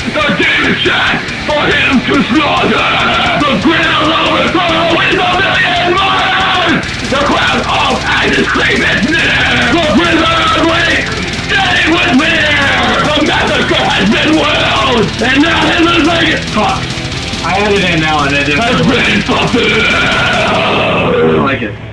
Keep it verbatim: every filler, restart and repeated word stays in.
The demon sent for him to slaughter. The grin all over the with a million more. The crowd of ashes scream its near. The prisoners wait, standing with fear. The massacre has been willed, and now Hitler's like fuck. I added it in now and it didn't. Has been fulfilled. I don't like it.